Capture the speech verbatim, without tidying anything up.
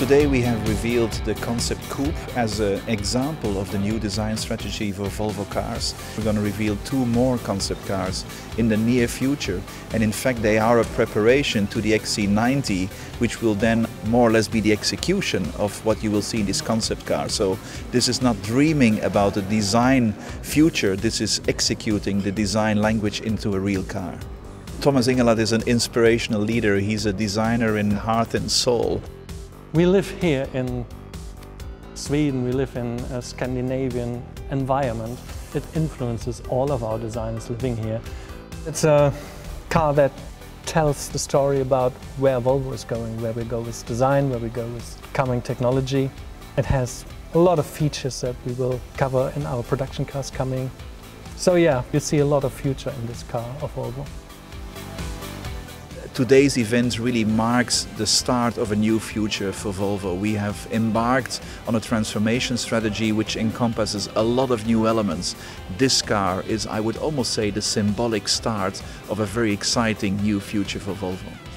Today we have revealed the Concept Coupe as an example of the new design strategy for Volvo cars. We're going to reveal two more concept cars in the near future, and in fact they are a preparation to the X C ninety, which will then more or less be the execution of what you will see in this concept car. So this is not dreaming about a design future, this is executing the design language into a real car. Thomas Ingerlath is an inspirational leader. He's a designer in heart and soul. We live here in Sweden, we live in a Scandinavian environment. It influences all of our designers living here. It's a car that tells the story about where Volvo is going, where we go with design, where we go with coming technology. It has a lot of features that we will cover in our production cars coming. So yeah, you see a lot of future in this car of Volvo. Today's event really marks the start of a new future for Volvo. We have embarked on a transformation strategy which encompasses a lot of new elements. This car is, I would almost say, the symbolic start of a very exciting new future for Volvo.